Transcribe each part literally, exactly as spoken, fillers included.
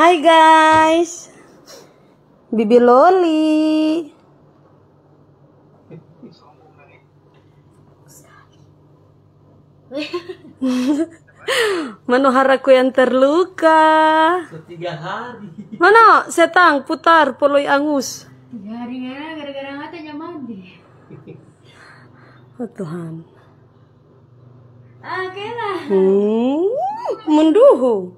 Hai guys, Bibi Loli. Manoharaku yang terluka. Tiga hari. Mana setang putar poloi angus. Tiga hari ngana gara-gara ngata jam mandi. Oh Tuhan. Ah, kela. Hmm, menduhu.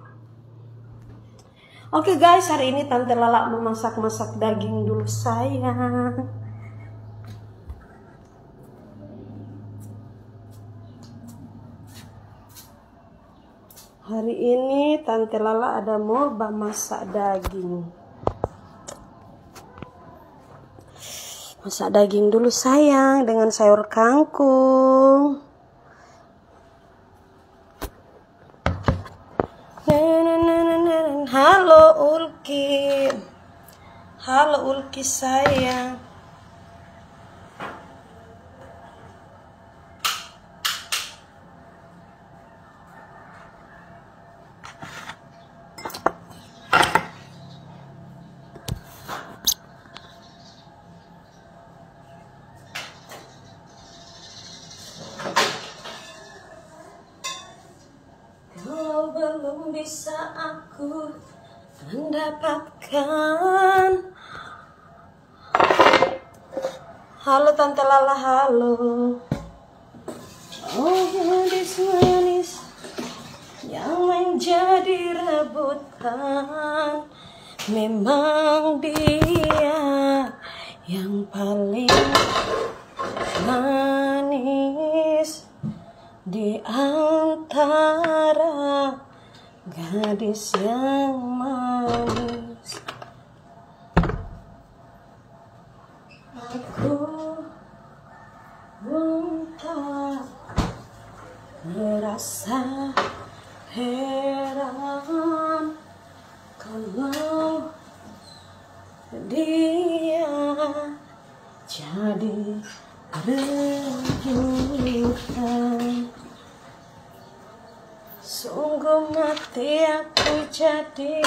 Oke guys, hari ini Tante Lala memasak-masak daging dulu sayang. Hari ini Tante Lala ada mau masak daging. Masak daging dulu sayang dengan sayur kangkung. Halo Ulki. Halo Ulki sayang. Kalau belum bisa aku mendapatkan. Halo Tante Lala, halo. Oh gadis manis yang menjadi rebutan, memang dia yang paling manis di antara gadis yang manis. Aku pun tak merasa heran kalau dia jadi rebutan. Sungguh mati aku jadi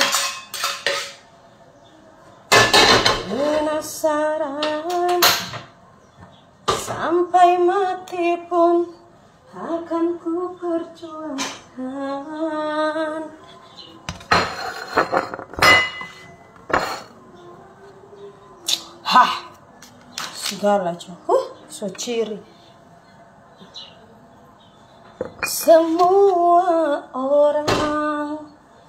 penasaran, sampai mati pun akan ku perjuangkan. Hah, segala cuy, huh, so ciri. Semua orang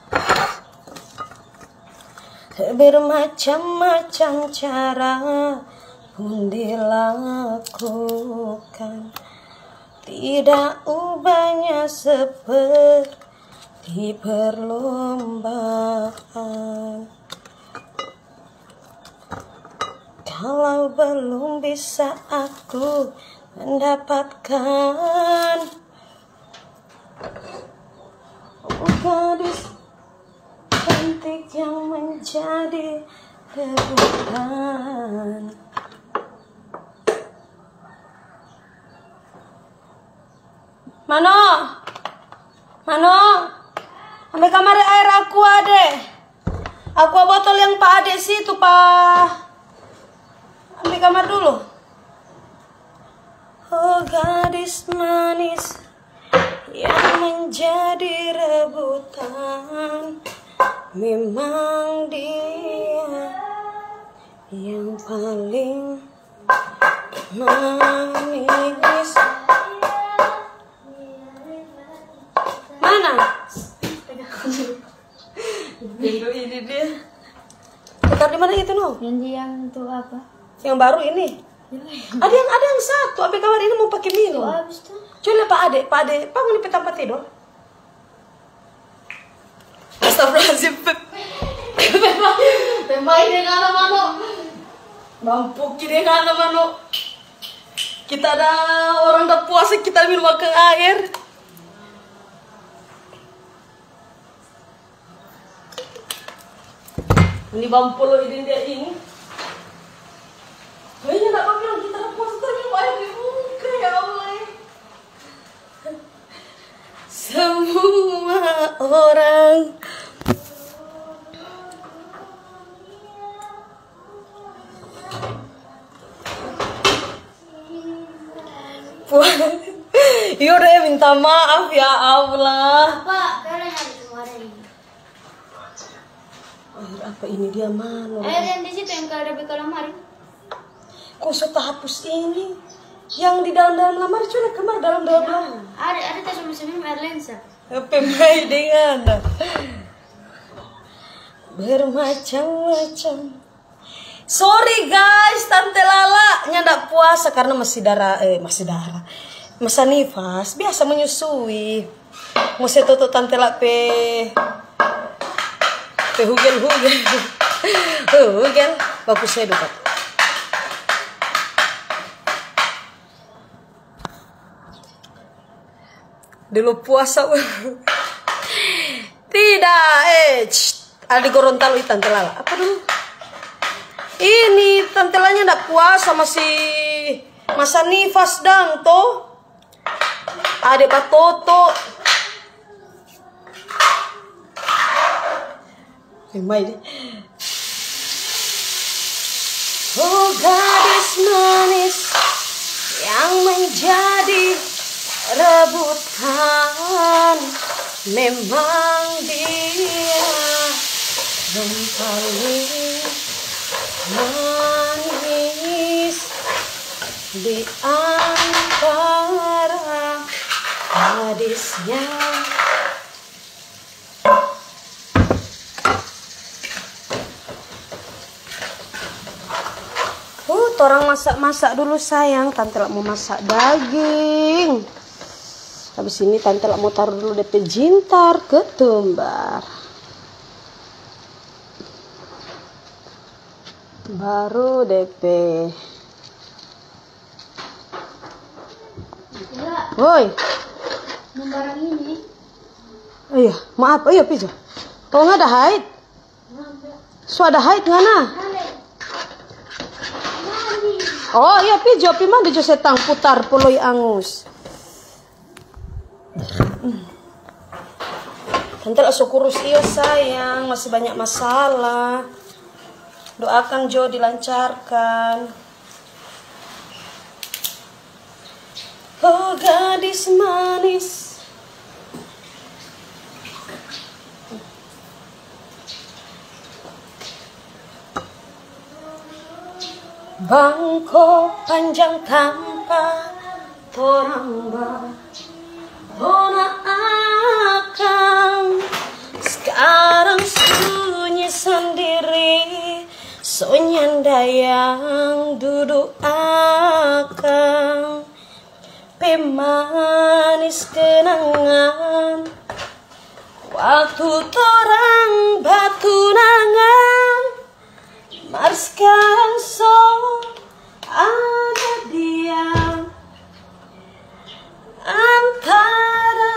bermacam-macam cara pun dilakukan, tidak ubahnya seperti perlombaan. Kalau belum bisa aku mendapatkan gadis cantik yang menjadi rebutan. Mano, Mano, ambil kamar air aku ade. Aku botol yang Pak Ade situ Pak. Ambil kamar dulu. Oh gadis manis yang menjadi rebutan, memang dia yang paling manis. Mana? Bindu ini dia. Tukar di mana itu no? Yang yang tuh apa? Yang baru ini. Ada yang ada yang satu. Ambil kamar ini mau pakai minum. Tuh habis tuh. Coba Pak Ade, Pak Ade, Pak mau di tempat tidur. Astagfirullahaladzim. Pemain dengan mano. Mampu kiri dengan mano. Kita ada orang dah puasa, kita minum makan air. Ini bampolo ini dia ini. Kayaknya nak pakai orang kita dah puasa terminum air di muka ya Allah. Semua orang Yaudah minta maaf ya Allah. Pak, kalian ada kemarin. Air apa ini dia mana? Air yang di situ yang kalau ada lemari. Kok suka hapus ini? Yang di dalam-dalam lamar cuma kemar dalam dalam dalam. Ada ada tas minum air lensa. Pemai dengan bermacam-macam. Sorry guys, Tante Lala nyandak puasa karena masih darah eh masih darah. Masa nifas, biasa menyusui. Mesti tutup Tante Lala pe pe hugel-hugel. Hugel, bagus saya dapat. Dulu puasa. Tidak, eh Aldi Gorontalo itu Tante Lala. Apa dulu? Ini Tante Lalanya ndak puasa masih masa nifas dang toh. Adik Batoto. Emai deh. Oh gadis manis yang menjadi rebutan, memang dia yang paling manis di antara gadisnya. Uh, orang masak-masak dulu sayang. Tante Lala mau masak daging. Habis ini Tante Lala mau taruh dulu D P jintar ketumbar. Baru D P. Woi. Barang ini. Oh iya, maaf. Oh iya, Pijo. Kalau nggak ada haid. So ada haid ngana? Oh iya, Pijo. Pi mah di setang putar puloi angus. Tante Lala kurus iyo sayang, masih banyak masalah. Doakan Jo dilancarkan. Oh gadis manis. Bangko panjang tanpa toramba. Dona akan sekarang sunyi sendiri, sonyanda yang duduk akan pemanis kenangan waktu torang batu nangan. Mar sekarang so ada dia antara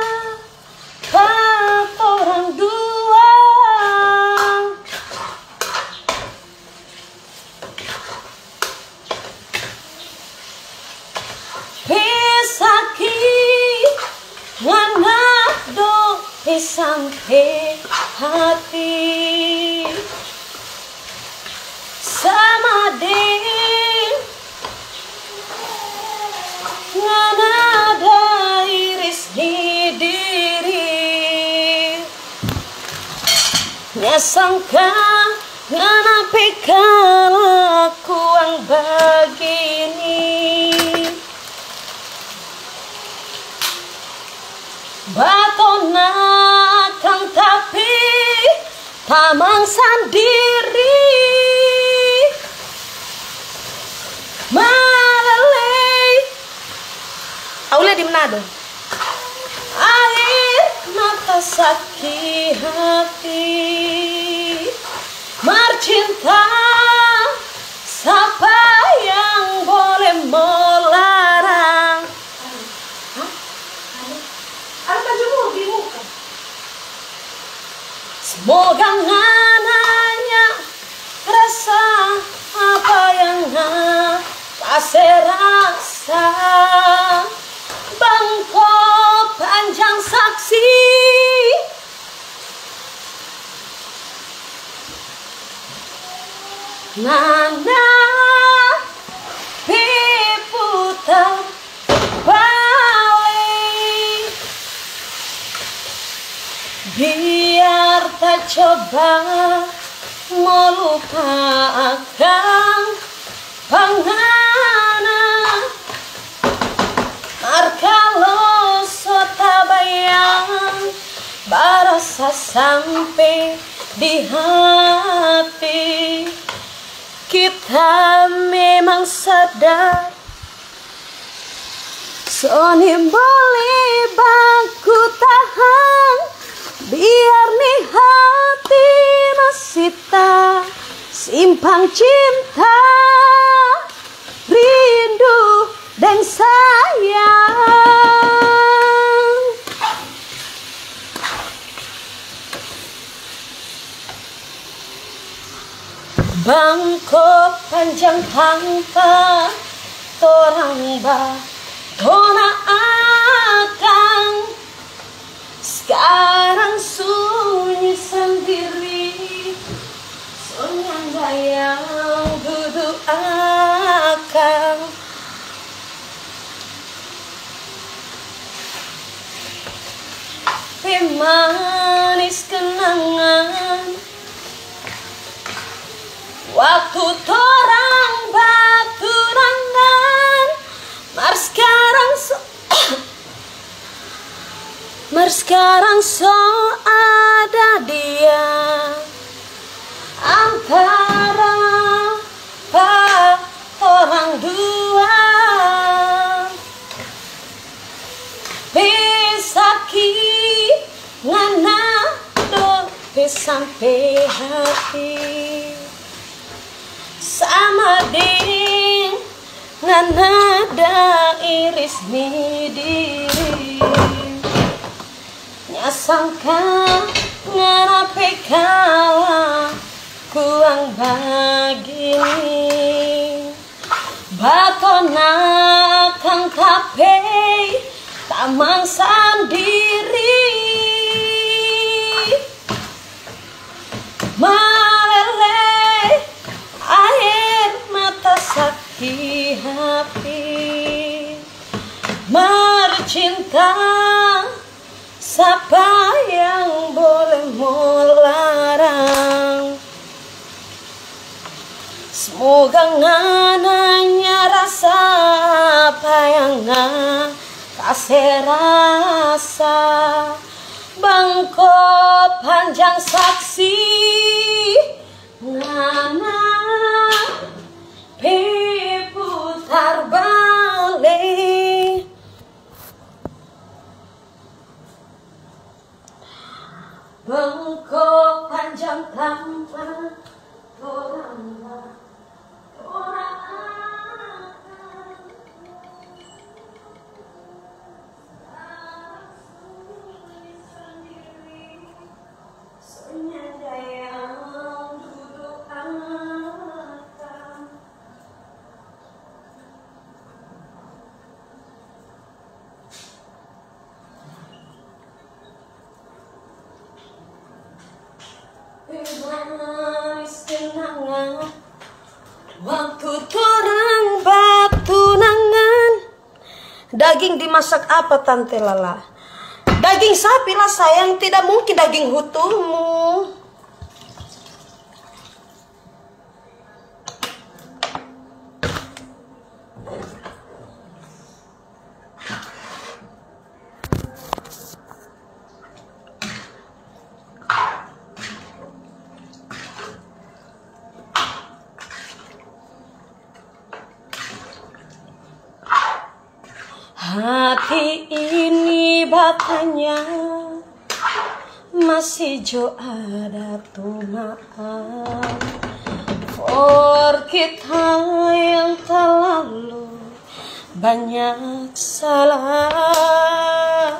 orang dua. Pesaki manado sampai hati sama den nganada iris di diri nyasangka ngana pekalakuang begini batona kang tapi tamang sendiri malalay Aula di Manado. Air mata sakit hati marcinta siapa yang boleh melarang. Ada bajumu di muka. Semoga ngananya rasa apa yang kasih rasa bangko panjang saksi nana piputan coba melupakan panganan kalau sota bayang barasa sampai di hati. Kita memang sadar Soni boleh baku tahan, biar nih hati masih tak simpang cinta, rindu dan sayang. Bangkok panjang tanpa torang ba Tona akang sekarang sunyi sendiri, sonang bayang duduk akang. Pemanis kenangan waktu torang baturangan, mar sekarang so mar sekarang so ada dia antara pa orang dua. Pesaki ngana do sampai hati sama ding nada iris ni diri nyasangka nganape kala kuang bagini batona kang kape tamang sendiri malele air mata sakit hati bercinta. Siapa yang boleh melarang? Semoga ngananya rasa apa yang kasih rasa. Bangko panjang saksi ngana putar balik. Bangko panjang tanpa orang orang waktu torang batu nangan. Daging dimasak apa Tante Lala? Daging sapi lah sayang, tidak mungkin daging hutumu. Hati ini batanya masih jo ada tumaan for kita yang terlalu banyak salah.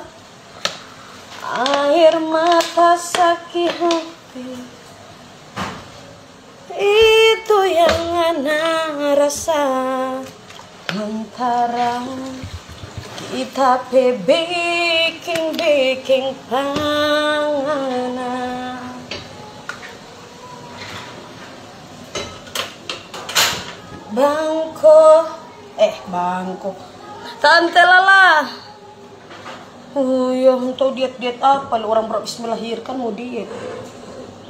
Air mata sakit hati itu yang ana rasa antara kita pe bikin-bikin panganan. Bangko eh bangko Tante Lala. Oh ya, untuk diet-diet apa? Orang baru habis melahirkan mau diet.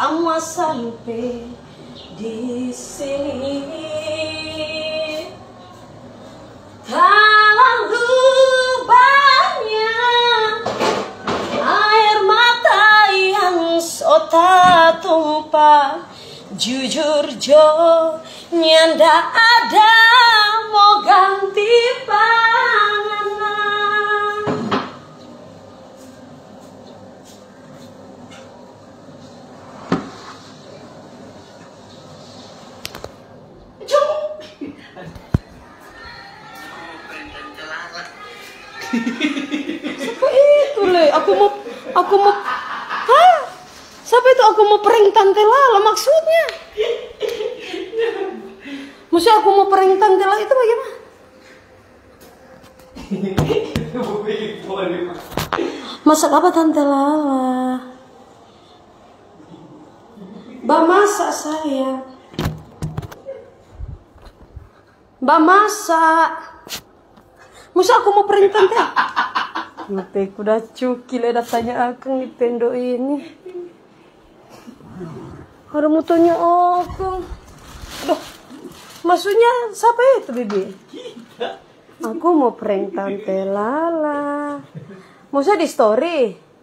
semua sampai di sini. Terlalu banyak air mata yang sota tumpah. Jujur Jo, nyanda ada mau ganti panganan. Siapa itu le? Aku mau, aku mau, hah? Siapa itu aku mau prank Tante Lala maksudnya? Maksudnya aku mau prank Tante Lala itu bagaimana? Masak apa Tante Lala? Mbak masak saya. Mbak masak. Masa aku mau prank Tante? Nanti aku udah cukil ya datanya akang di tendo ini. Ada mutunya akang. Aduh, maksudnya siapa itu Bibi? Aku mau prank Tante Lala. Masa di story?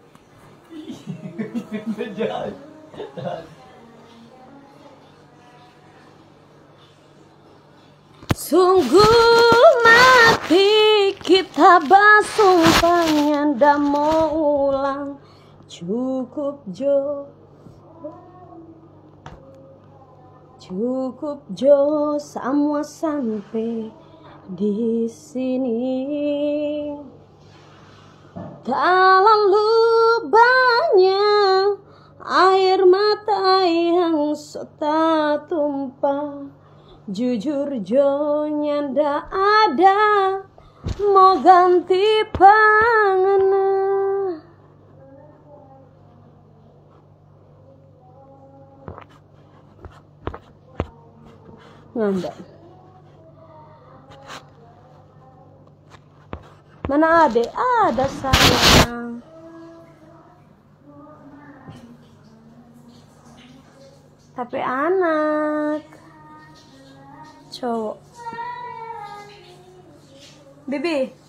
Sungguh mati kita basumpahnya ndak mau ulang. Cukup Jo, cukup Jo, semua sampai di sini. Terlalu banyak air mata yang sota tumpah. Jujur Jo, nyanda ada mau ganti panganan. Nyanda. Mana adek? Ada sayang. Tapi anak cowok. Bibi,